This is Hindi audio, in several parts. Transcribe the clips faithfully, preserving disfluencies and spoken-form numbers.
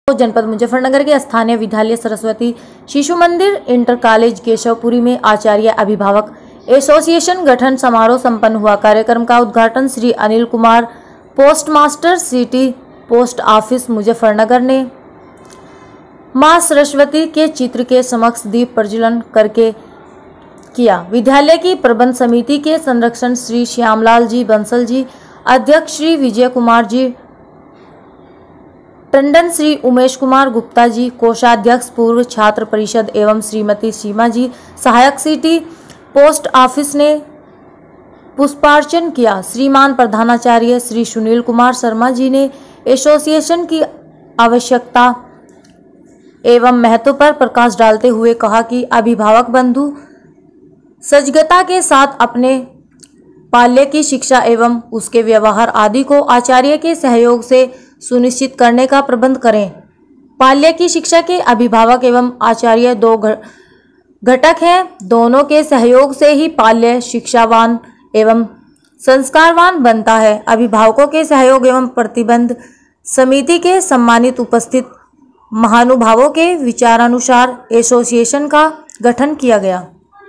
जनपद मुजफ्फरनगर के स्थानीय विद्यालय सरस्वती शिशु मंदिर इंटर कॉलेज केशवपुरी में आचार्य अभिभावक एसोसिएशन गठन समारोह संपन्न हुआ। कार्यक्रम का उद्घाटन Shri Anil Kumar, post master, city post office Muzaffarnagar ने मां सरस्वती के चित्र के समक्ष दीप प्रज्वलन करके किया। विद्यालय की प्रबंध समिति के संरक्षण श्री श्यामलाल जी बंसल जी, अध्यक्ष श्री विजय कुमार जी टंडन, श्री उमेश कुमार गुप्ता जी, कोषाध्यक्ष पूर्व छात्र परिषद एवं श्रीमती सीमा जी, सहायक सिटी पोस्ट ऑफिस ने पुष्पार्चन किया। श्रीमान प्रधानाचार्य श्री सुनील कुमार शर्मा जी ने एसोसिएशन की आवश्यकता एवं महत्व पर प्रकाश डालते हुए कहा कि अभिभावक बंधु सजगता के साथ अपने बाल्य की शिक्षा एवं उसके व्यवहार आदि को आचार्य के सहयोग से सुनिश्चित करने का प्रबंध करें। बाल्य की शिक्षा के अभिभावक एवं आचार्य दो घटक हैं। दोनों के सहयोग से ही बाल्य शिक्षावान एवं संस्कारवान बनता है। अभिभावकों के सहयोग एवं प्रतिबंध समिति के सम्मानित उपस्थित महानुभावों के विचारानुसार एसोसिएशन का गठन किया गया।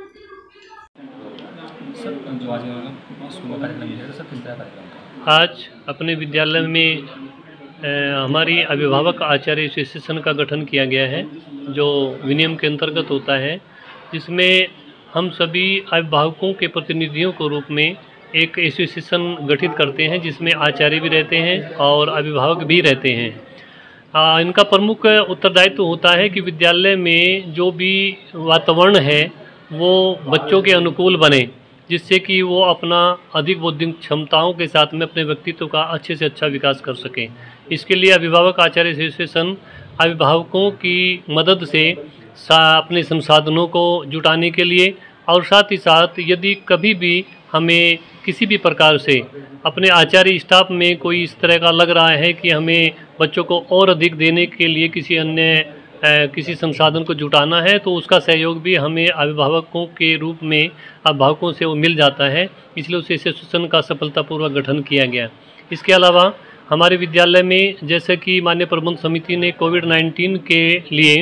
आज अपने विद्यालय में ए, हमारी अभिभावक आचार्य एसोसिएशन का गठन किया गया है, जो विनियम के अंतर्गत होता है, जिसमें हम सभी अभिभावकों के प्रतिनिधियों के रूप में एक एसोसिएशन गठित करते हैं, जिसमें आचार्य भी रहते हैं और अभिभावक भी रहते हैं। आ, इनका प्रमुख उत्तरदायित्व होता है कि विद्यालय में जो भी वातावरण है वो बच्चों के अनुकूल बने, जिससे कि वो अपना अधिक बौद्धिक क्षमताओं के साथ में अपने व्यक्तित्व का अच्छे से अच्छा विकास कर सकें। इसके लिए अभिभावक आचार्य एसोसिएशन अभिभावकों की मदद से अपने संसाधनों को जुटाने के लिए और साथ ही साथ यदि कभी भी हमें किसी भी प्रकार से अपने आचार्य स्टाफ में कोई इस तरह का लग रहा है कि हमें बच्चों को और अधिक देने के लिए किसी अन्य किसी संसाधन को जुटाना है, तो उसका सहयोग भी हमें अभिभावकों के रूप में अभिभावकों से वो मिल जाता है। इसलिए उस एसोसिएशन का सफलतापूर्वक गठन किया गया। इसके अलावा हमारे विद्यालय में जैसे कि माननीय प्रबंध समिति ने कोविड नाइन्टीन के लिए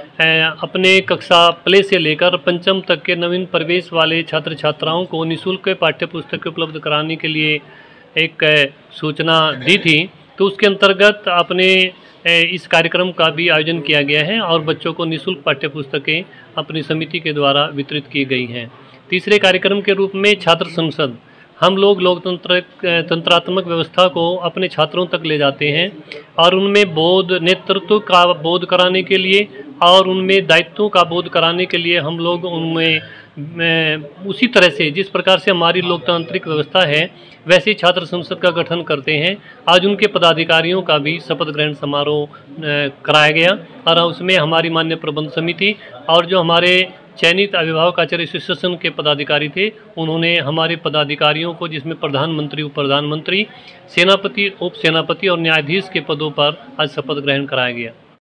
अपने कक्षा प्ले से लेकर पंचम तक के नवीन प्रवेश वाले छात्र छात्राओं को निःशुल्क पाठ्य पुस्तकें उपलब्ध कराने के लिए एक सूचना दी थी, तो उसके अंतर्गत अपने इस कार्यक्रम का भी आयोजन किया गया है और बच्चों को निःशुल्क पाठ्य पुस्तकें अपनी समिति के द्वारा वितरित की गई हैं। तीसरे कार्यक्रम के रूप में छात्र संसद, हम लोग लोकतंत्र तंत्रात्मक व्यवस्था को अपने छात्रों तक ले जाते हैं और उनमें बोध नेतृत्व का बोध कराने के लिए और उनमें दायित्वों का बोध कराने के लिए हम लोग उनमें उसी तरह से जिस प्रकार से हमारी लोकतांत्रिक व्यवस्था है वैसे ही छात्र संसद का गठन करते हैं। आज उनके पदाधिकारियों का भी शपथ ग्रहण समारोह कराया गया और उसमें हमारी माननीय प्रबंध समिति और जो हमारे चयनित अभिभावक आचार्य एसोसिएशन के पदाधिकारी थे, उन्होंने हमारे पदाधिकारियों को, जिसमें प्रधानमंत्री, उप प्रधानमंत्री, सेनापति, उप सेनापति और न्यायाधीश के पदों पर आज शपथ ग्रहण कराया गया।